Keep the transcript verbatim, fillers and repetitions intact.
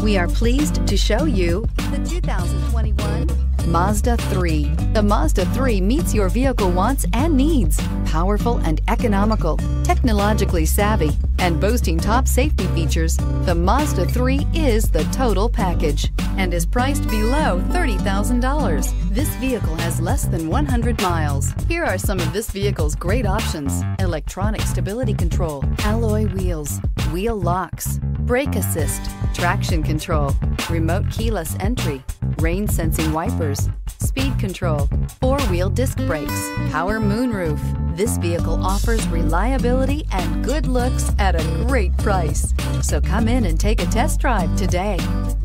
We are pleased to show you the two thousand twenty-one Mazda three. The Mazda three meets your vehicle wants and needs. Powerful and economical, technologically savvy, and boasting top safety features, the Mazda three is the total package and is priced below thirty thousand dollars. This vehicle has less than one hundred miles. Here are some of this vehicle's great options: electronic stability control, alloy wheels, wheel locks, brake assist, traction control, remote keyless entry, rain sensing wipers, speed control, four-wheel disc brakes, power moonroof. This vehicle offers reliability and good looks at a great price. So come in and take a test drive today.